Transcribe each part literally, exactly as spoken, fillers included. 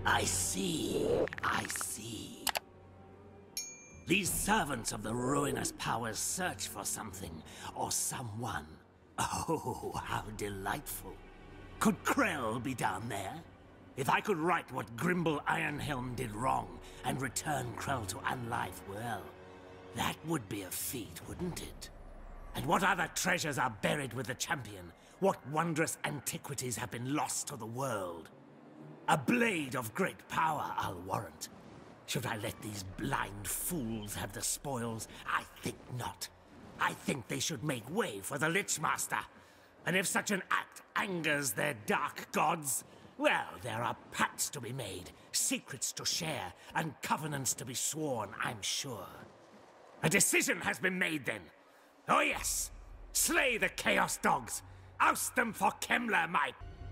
I see. I see. These servants of the ruinous powers search for something or someone. Oh, how delightful. Could Krell be down there? If I could right what Grimble Ironhelm did wrong and return Krell to unlife, well, that would be a feat, wouldn't it? And what other treasures are buried with the champion? What wondrous antiquities have been lost to the world? A blade of great power, I'll warrant. Should I let these blind fools have the spoils? I think not. I think they should make way for the Lich Master. And if such an act angers their dark gods, well, there are pacts to be made, secrets to share, and covenants to be sworn, I'm sure. A decision has been made then. Oh yes, slay the Chaos Dogs. Oust them for Kemmler, my...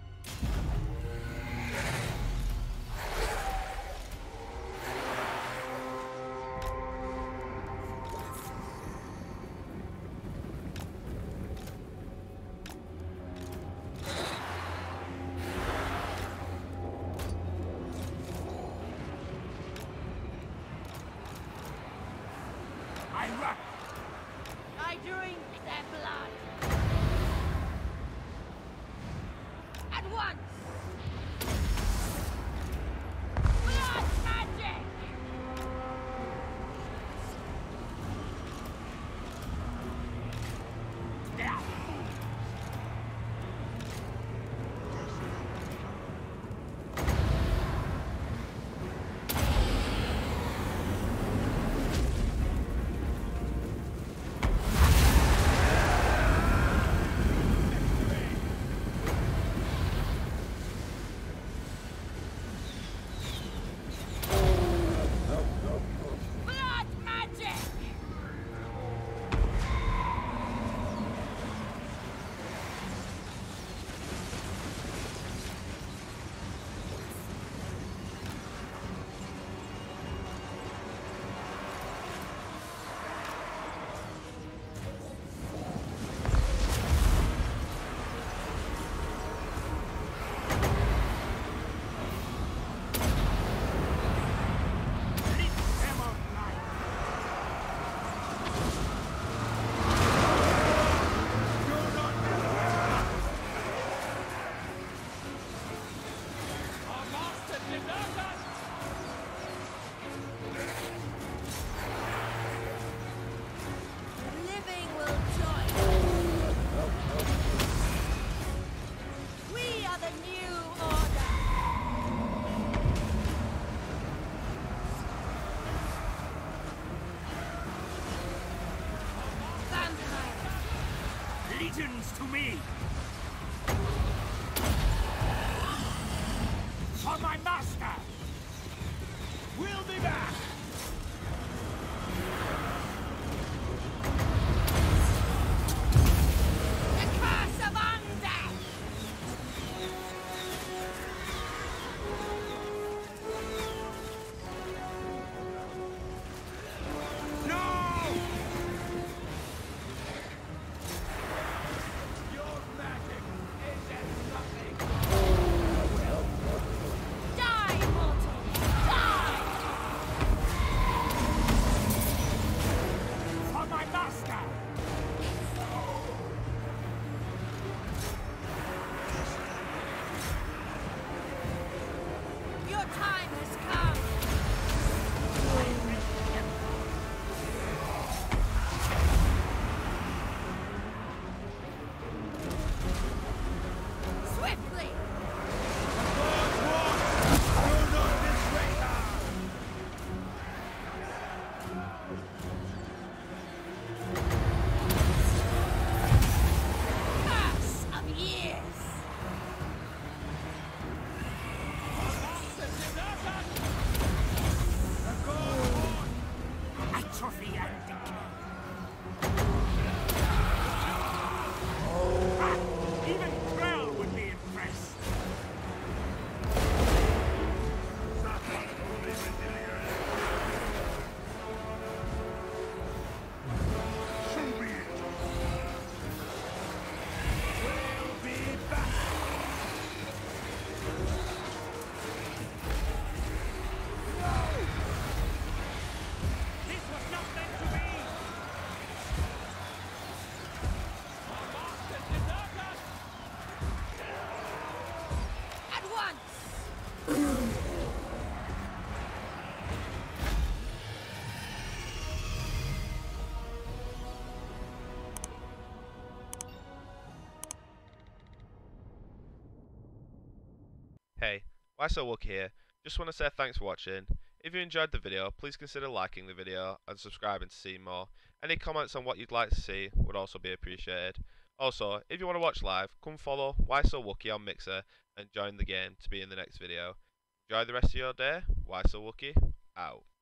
I run. I drink their blood. At once. Blood magic. Yeah. Blood magic. Living will join. We are the new order. Vampire. Legions to me! For my master! We'll be back! The curse of undeath. No! Your master Hey, why So Wookie here. Just want to say thanks for watching. If you enjoyed the video, please consider liking the video and subscribing to see more. Any comments on what you'd like to see would also be appreciated. Also, if you want to watch live, come follow Why So Wookie on Mixer and join the game to be in the next video. Enjoy the rest of your day. Why So Wookie, out.